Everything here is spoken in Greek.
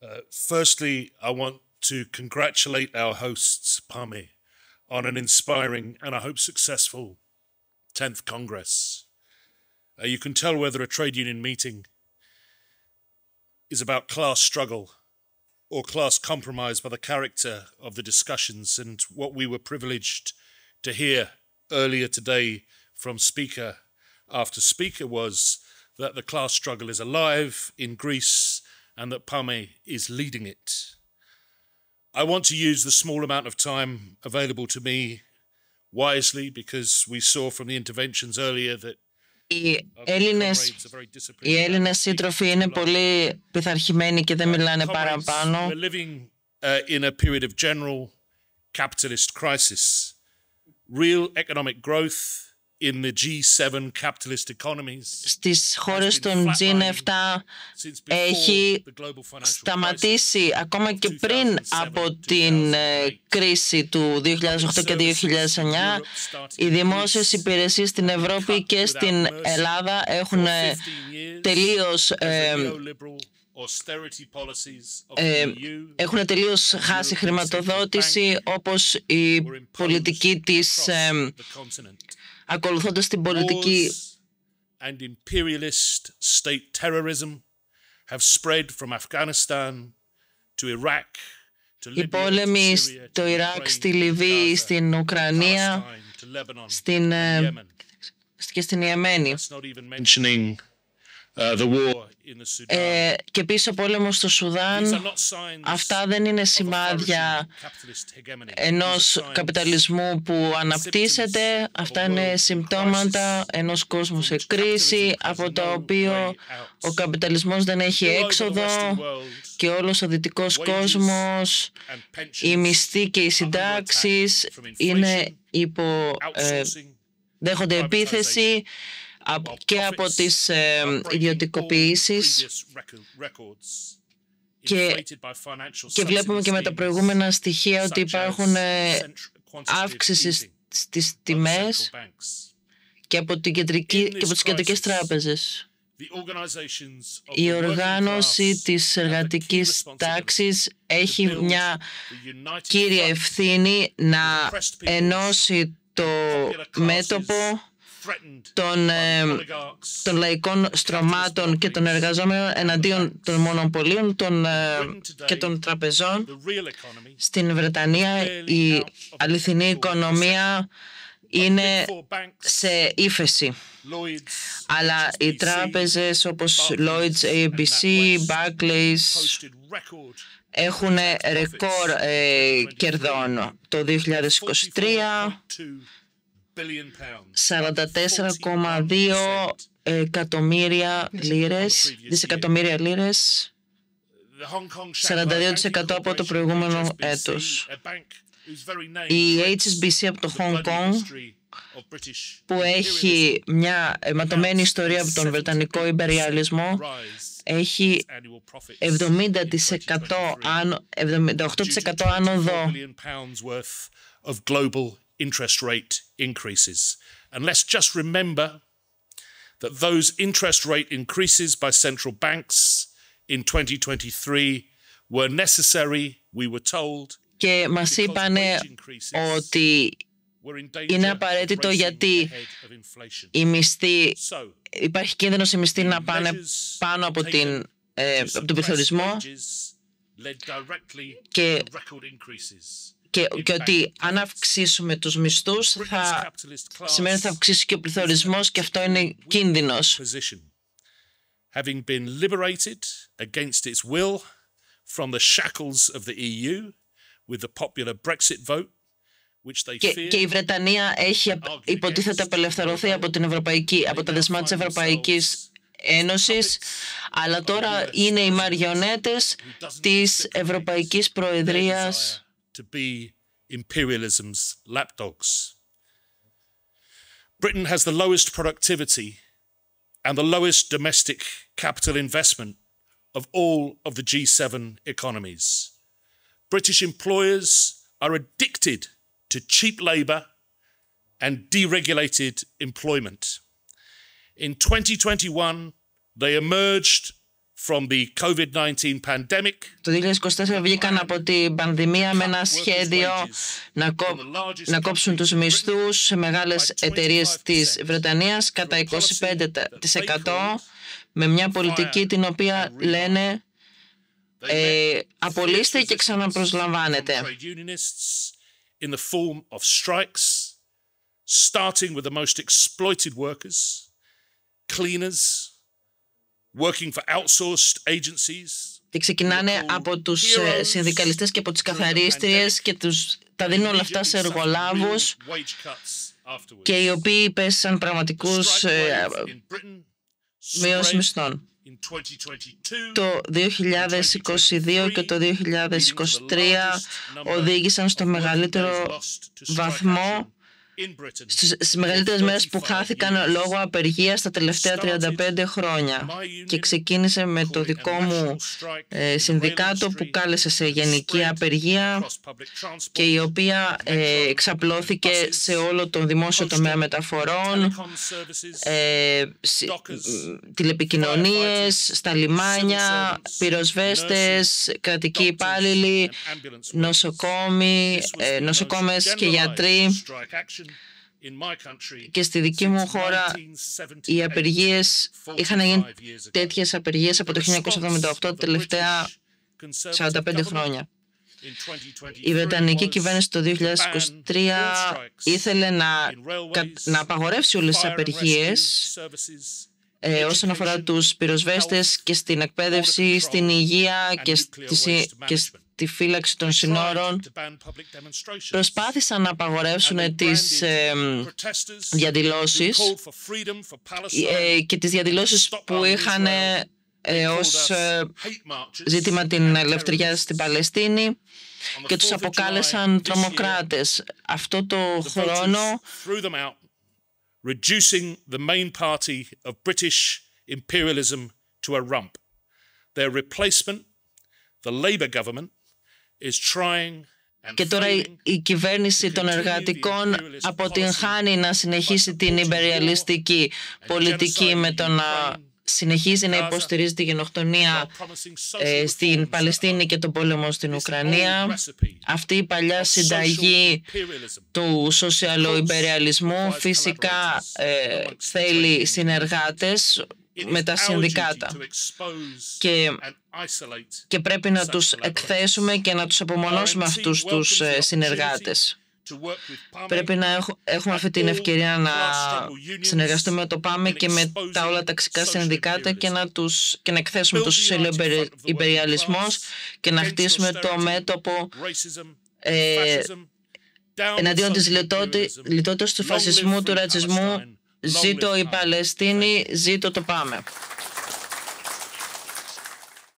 Firstly, I want to congratulate our hosts, PAME, on an inspiring and I hope successful 10th Congress. You can tell whether a trade union meeting is about class struggle or class compromise by the character of the discussions, and what we were privileged to hear earlier today from speaker after speaker was that the class struggle is alive in Greece and that PAME is leading it. I want to use the small amount of time available to me wisely, because we saw from the interventions earlier that οι Έλληνες σύντροφοι είναι πολύ πειθαρχημένοι και δεν μιλάνε παραπάνω. We're living in a period of general capitalist crisis. Real economic growth in the G7 capitalist economies. Στις χώρες των G7 έχει σταματήσει ακόμα και πριν από την κρίση του 2008 και 2009. Οι δημόσιες υπηρεσίες στην Ευρώπη και στην Ελλάδα έχουν τελείως χάσει χρηματοδότηση, όπως η πολιτική της ακολουθώντας την πολιτική and imperialist state terrorism have spread from Afghanistan to Iraq to Libya, οι πόλεμοι στο Ιράκ, στη Λιβύη, στην Ουκρανία, και στην Ιεμένη. Και επίσης ο πόλεμος στο Σουδάν. Αυτά δεν είναι σημάδια ενός καπιταλισμού που αναπτύσσεται. Αυτά είναι συμπτώματα ενός κόσμου σε κρίση, από το οποίο ο καπιταλισμός δεν έχει έξοδο και όλος ο δυτικός κόσμος, οι μισθοί και οι συντάξεις δέχονται επίθεση και από τις ιδιωτικοποιήσεις, και βλέπουμε και με τα προηγούμενα στοιχεία ότι υπάρχουν αύξηση στις τιμές και από τις κεντρικές τράπεζες. Η οργάνωση της εργατικής τάξης έχει μια κύρια ευθύνη να ενώσει το μέτωπο των λαϊκών στρωμάτων και των εργαζόμενων εναντίον των μονοπωλίων και των τραπεζών. Στην Βρετανία η αληθινή οικονομία είναι σε ύφεση, αλλά οι τράπεζες όπως Lloyds, ABC, Barclays έχουν ρεκόρ κερδών. Το 2023 44,2 δισεκατομμύρια λίρες, 42% από το προηγούμενο έτος. Η HSBC από το Hong Kong, που έχει μια αιματωμένη ιστορία από τον Βρετανικό υπεριαλισμό, έχει 78% άνοδο interest rate increases. And let's just remember that those interest rate increases by central banks in 2023 were necessary, we were told. Και μας είπανε ότι είναι απαραίτητο γιατί υπάρχει κίνδυνος οι μισθοί να πάνε πάνω από τον πληθωρισμό και ότι αν αυξήσουμε τους μισθούς σημαίνει ότι θα αυξήσει και ο πληθωρισμός, και αυτό είναι κίνδυνος. Having been liberated against its will from the shackles of the EU with the popular Brexit vote, which they fear. Και η Βρετανία έχει υποτίθεται απελευθερωθεί από τα δεσμά της Ευρωπαϊκής Ένωσης, αλλά τώρα είναι οι μαριονέτες της Ευρωπαϊκής Προεδρίας to be imperialism's lapdogs. Britain has the lowest productivity and the lowest domestic capital investment of all of the G7 economies. British employers are addicted to cheap labour and deregulated employment. In 2021, they emerged from the COVID-19 pandemic. Το 2024 βγήκαν από την πανδημία με ένα σχέδιο να κόψουν τους μισθούς σε μεγάλες εταιρείες της Βρετανίας κατά 25%, με μια πολιτική την οποία λένε απολύστε και ξαναπροσλαμβάνετε. In the form of strikes, starting with the most exploited workers, cleaners, working for outsourced agencies. Και ξεκινάνε από τους συνδικαλιστές και από τις καθαρίστριες και τα δίνουν όλα αυτά σε εργολάβους και οι οποίοι υπέστησαν πραγματικούς μειώσεις μισθών. Το 2022 και το 2023 οδήγησαν στο μεγαλύτερο βαθμό, στις μεγαλύτερες μέρες που χάθηκαν λόγω απεργίας τα τελευταία 35 χρόνια, και ξεκίνησε με το δικό μου συνδικάτο που κάλεσε σε γενική απεργία και η οποία εξαπλώθηκε σε όλο το δημόσιο τομέα μεταφορών, τηλεπικοινωνίες, στα λιμάνια, πυροσβέστες, κρατικοί υπάλληλοι, νοσοκόμες και γιατροί. Και στη δική μου χώρα οι απεργίες είχαν γίνει τέτοιες απεργίες από το 1978, τα τελευταία 45 χρόνια. Η Βρετανική κυβέρνηση το 2023 ήθελε να απαγορεύσει όλες τις απεργίες όσον αφορά τους πυροσβέστες και στην εκπαίδευση, στην υγεία και στη φύλαξη των συνόρων. Προσπάθησαν να απαγορεύσουν τις διαδηλώσεις και τις διαδηλώσεις που είχαν ως ζήτημα την ελευθερία στην Παλαιστίνη και τους αποκάλεσαν τρομοκράτες. Αυτό το χρόνο reducing the main party of British imperialism to a rump. Their replacement, the Labour government, is trying. Και τώρα η κυβέρνηση των εργατικών αποτυγχάνει να συνεχίσει την ιμπεριαλιστική πολιτική με το να συνεχίζει να υποστηρίζει τη γενοκτονία στην Παλαιστίνη και τον πόλεμο στην Ουκρανία. Αυτή η παλιά συνταγή του σοσιαλοϊμπεριαλισμού φυσικά θέλει συνεργάτες με τα συνδικάτα και πρέπει να τους εκθέσουμε και να τους απομονώσουμε αυτούς τους συνεργάτες. Πρέπει να έχουμε αυτή την ευκαιρία να συνεργαστούμε με το ΠΑΜΕ και με τα όλα ταξικά συνδικάτα και να εκθέσουμε το σοσιαλοϊμπεριαλισμό και να χτίσουμε το μέτωπο εναντίον της λιτότητας, του φασισμού, του ρατσισμού. Ζήτω η Παλαιστίνη, ζήτω το ΠΑΜΕ.